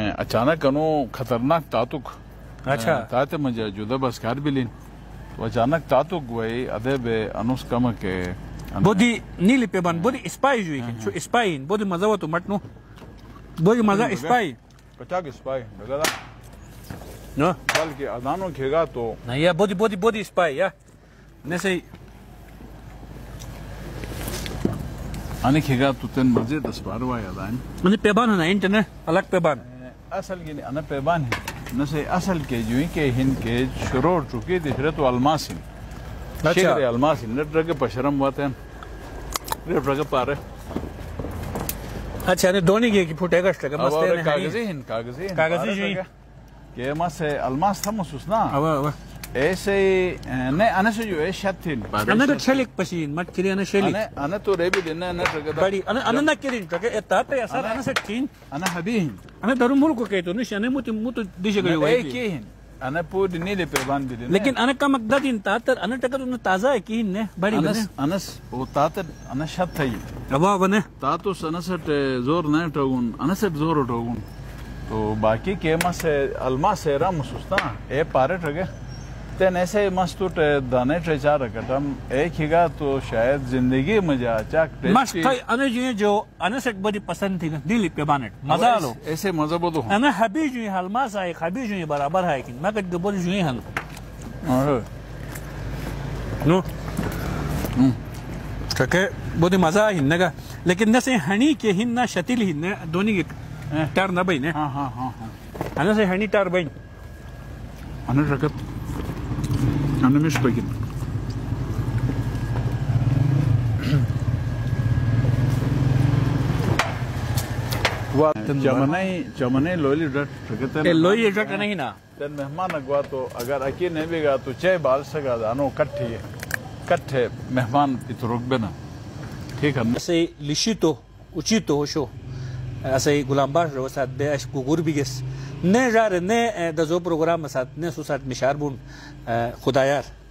अचानक अनो खतरनाक तातुक अच्छा ताते म्हणजे जुदा बस कार बिलिन तो अचानक तातुक वही अदे बे अनुस कम के bodi nili peban bodi spy ju ikin şu spy bodi maza watu matnu bodi maza spy कचाक स्पाई बगला no बल के अदानो खेगा तो na ya bodi spy ya nese आने खेगा तो तेन मजे 10-12 वाय अदान mani peban na internet alag peban असल की अना पेबान है नसे असल के जुई के हिन के शुरू चुकी थी फिर तो अलमासिन अच्छा अलमासिन नेट रगे पशरम वाते नेट रगे पारे अच्छा ने दोनी के फुटेगा स्टका मस्त है कागजी जी के मसे अलमास था मसुसना अब ऐसे ने अने से जो है शथिन अने तो छलिक पसीन मत किरी अने छलिक अने तो रेबी दिन ने रगे बड़ी अने ना किरी टके एताते असर अने से तीन अने हबीन अने दरु मुल्क के तो निशाने मुत दिशे गयो है के अने पूरी नीले पेबान भी लेकिन अने का मकददिन तातर अने टकर उन ताजा है की ने बड़ी बने अनस वो तातर अने शत थई अब बने तातो सनसट जोर न टगुन अनसट जोर टगुन तो बाकी के मसे अलमास से राम सुस्ता ए पारे टगे तेन ऐसे मस्तूट दाने ट्रेचार कटम एक हिगा तो शायद जिंदगी में जा चाक मस्त है अने जो अने से बड़ी पसंद थी दिल पे बानेट मजा लो ऐसे मजा बोलो अने हबी जो हलमास है हबी जो बराबर है कि मैं कट बोल जो हन नो टके बड़ी मजा हिन्नगा लेकिन न से हनी के हिन्ना शतिल हिन्ने दोनी के टार न बइने हां हां हां अने से हनी टार बइन अने रकत अने मिस बगिन वा जमने लोली डट रकत लोई डट नहीं ना तेन मेहमान अगवा तो अगर अकी नहीं बेगा तो चे बाल सगा दानो कट्ठे मेहमान इतरुक बेना ठीक है ऐसे लिशितो उचितो होशो ऐसे गुलामबार रोसात बे अश गुगुर बिगेस ने जार ने दजो प्रोग्राम साथ ने सुसात मिशार बुन खुदायार